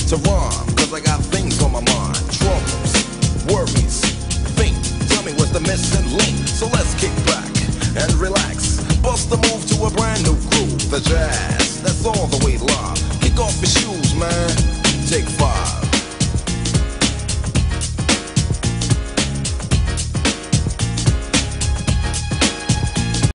to rhyme, cause I got things on my mind. Troubles, worries, think, tell me what's the missing link. So let's kick back and relax, bust a move to a brand new groove. The jazz, that's all the way live. Kick off your shoes, man, take 5.